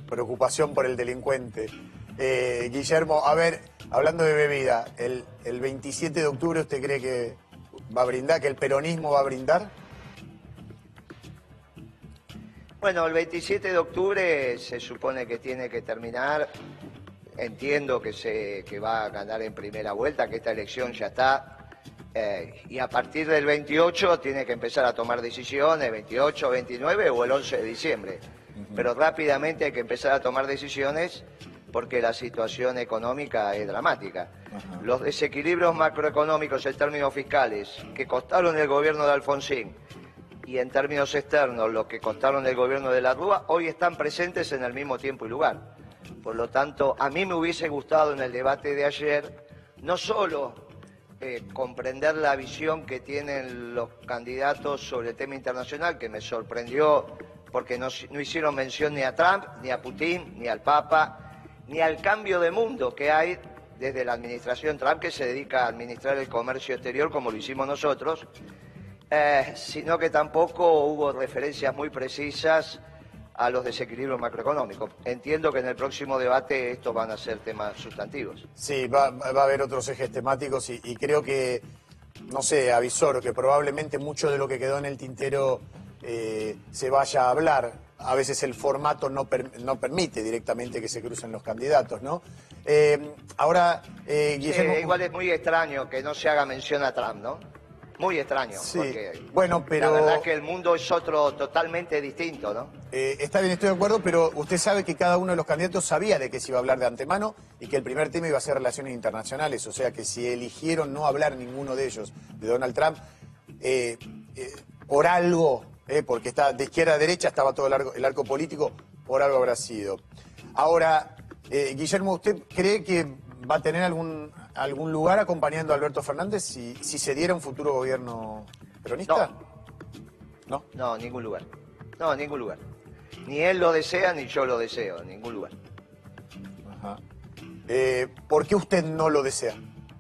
preocupación por el delincuente. Guillermo, a ver, hablando de bebida, el 27 de octubre ¿usted cree que va a brindar, que el peronismo va a brindar? Bueno, el 27 de octubre se supone que tiene que terminar. Entiendo que va a ganar en primera vuelta, que esta elección ya está. Y a partir del 28 tiene que empezar a tomar decisiones, 28, 29 o el 11 de diciembre. Pero rápidamente hay que empezar a tomar decisiones porque la situación económica es dramática. Los desequilibrios macroeconómicos en términos fiscales que costaron el gobierno de Alfonsín y en términos externos lo que costaron el gobierno de la Rúa, hoy están presentes en el mismo tiempo y lugar. Por lo tanto, a mí me hubiese gustado en el debate de ayer no solo comprender la visión que tienen los candidatos sobre el tema internacional, que me sorprendió porque no hicieron mención ni a Trump, ni a Putin, ni al Papa, ni al cambio de mundo que hay desde la administración Trump, que se dedica a administrar el comercio exterior como lo hicimos nosotros, sino que tampoco hubo referencias muy precisas a los desequilibrios macroeconómicos. Entiendo que en el próximo debate estos van a ser temas sustantivos. Sí, va a haber otros ejes temáticos y creo que, no sé, avisor, que probablemente mucho de lo que quedó en el tintero se vaya a hablar. A veces el formato no permite directamente que se crucen los candidatos, ¿no? Ahora, Guillermo... Sí, igual es muy extraño que no se haga mención a Trump, ¿no? Muy extraño, sí, porque bueno, pero... la verdad que el mundo es otro totalmente distinto, ¿no? Está bien, estoy de acuerdo, pero usted sabe que cada uno de los candidatos sabía de qué se iba a hablar de antemano y que el primer tema iba a ser relaciones internacionales, o sea que si eligieron no hablar ninguno de ellos de Donald Trump, por algo, porque está de izquierda a derecha, estaba todo el arco político, por algo habrá sido. Ahora, Guillermo, ¿usted cree que va a tener algún lugar acompañando a Alberto Fernández si se diera un futuro gobierno peronista? No. No, ningún lugar. No, ningún lugar. Ni él lo desea, ni yo lo deseo, en ningún lugar. Ajá. ¿Por qué usted no lo desea?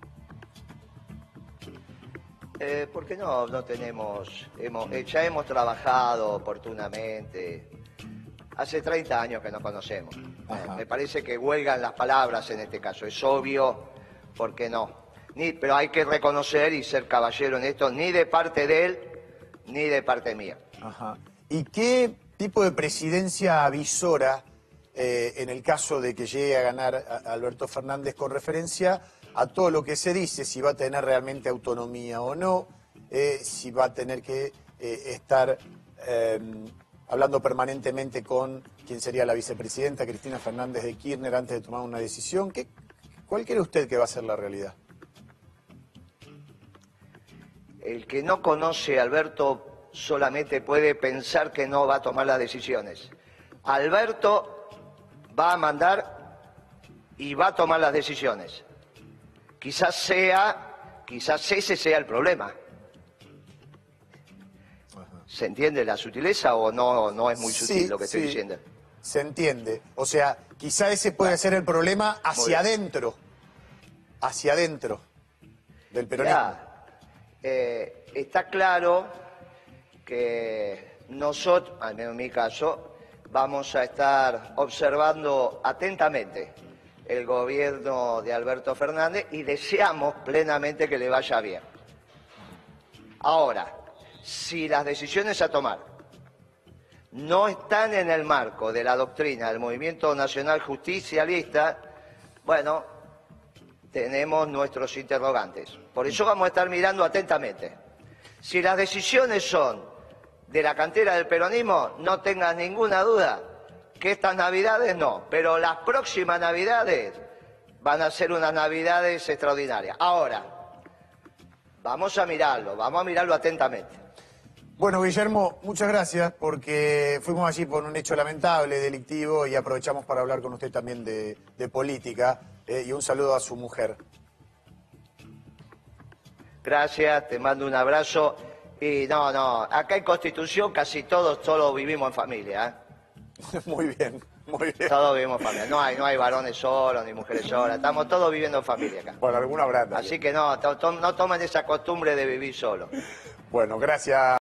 Porque no tenemos... ya hemos trabajado oportunamente. Hace 30 años que nos conocemos. Me parece que huelgan las palabras en este caso. Es obvio, ¿por qué no? Pero hay que reconocer y ser caballero en esto, ni de parte de él, ni de parte mía. Ajá. ¿Y qué tipo de presidencia avisora en el caso de que llegue a ganar Alberto Fernández con referencia a todo lo que se dice, si va a tener realmente autonomía o no, si va a tener que estar hablando permanentemente con quien sería la vicepresidenta, Cristina Fernández de Kirchner, antes de tomar una decisión? ¿Cuál cree usted que va a ser la realidad? El que no conoce a Alberto solamente puede pensar que no va a tomar las decisiones. Alberto va a mandar y va a tomar las decisiones. Quizás ese sea el problema. ¿Se entiende la sutileza o no es muy sutil lo que estoy diciendo? Se entiende. O sea, quizá ese puede ser el problema hacia adentro del peronismo. Está claro que nosotros, al menos en mi caso, vamos a estar observando atentamente el gobierno de Alberto Fernández y deseamos plenamente que le vaya bien. Ahora, si las decisiones a tomar no están en el marco de la doctrina del Movimiento Nacional Justicialista, bueno, tenemos nuestros interrogantes. Por eso vamos a estar mirando atentamente. Si las decisiones son de la cantera del peronismo, no tengan ninguna duda que estas navidades no, pero las próximas navidades van a ser unas navidades extraordinarias. Ahora, vamos a mirarlo atentamente. Bueno, Guillermo, muchas gracias porque fuimos allí por un hecho lamentable, delictivo, y aprovechamos para hablar con usted también de política, y un saludo a su mujer. Gracias, te mando un abrazo. Y acá en Constitución casi todos vivimos en familia, Muy bien, muy bien. Todos vivimos en familia, no hay varones solos ni mujeres solas, estamos todos viviendo en familia acá. Bueno, alguna habrá también. Así que no tomen esa costumbre de vivir solo. Bueno, gracias.